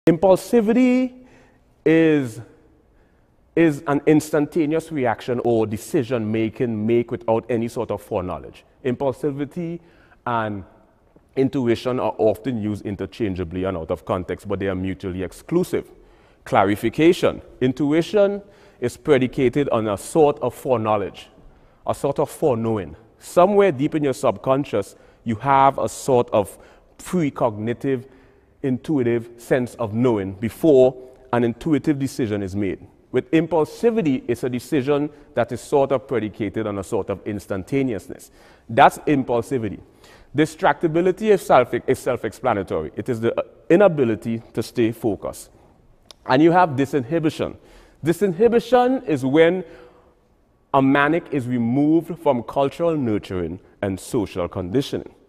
Impulsivity is an instantaneous reaction or decision make without any sort of foreknowledge. Impulsivity and intuition are often used interchangeably and out of context, but they are mutually exclusive. Clarification. Intuition is predicated on a sort of foreknowledge, a sort of foreknowing. Somewhere deep in your subconscious, you have a sort of precognitive, intuitive sense of knowing before an intuitive decision is made. With impulsivity, it's a decision that is sort of predicated on a sort of instantaneousness. That's impulsivity. Distractibility is self-explanatory. It is the inability to stay focused. And you have disinhibition. Disinhibition is when a manic is removed from cultural nurturing and social conditioning.